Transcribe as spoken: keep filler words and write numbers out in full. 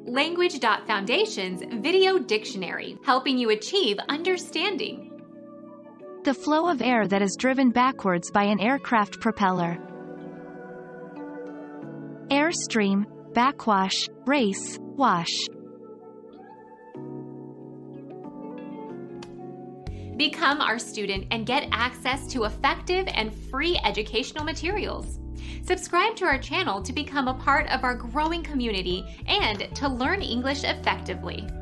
Language.Foundation's Video Dictionary, helping you achieve understanding. The flow of air that is driven backwards by an aircraft propeller. Airstream, backwash, race, wash. Become our student and get access to effective and free educational materials. Subscribe to our channel to become a part of our growing community and to learn English effectively.